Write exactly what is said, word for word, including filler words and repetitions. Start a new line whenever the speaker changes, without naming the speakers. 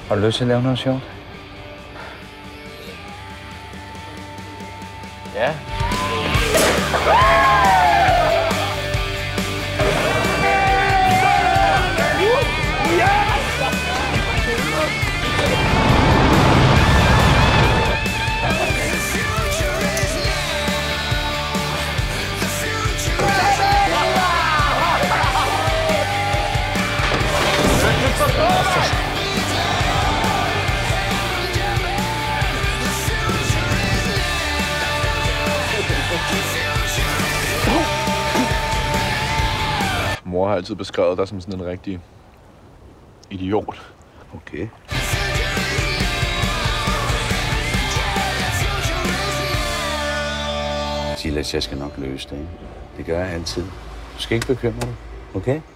Har du lyst til at lave noget sjovt? Ja.
Mor har altid beskrevet dig som sådan en rigtig idiot.
Okay. Silas, jeg skal nok løse det. Det gør jeg altid. Du skal ikke bekymre dig, okay?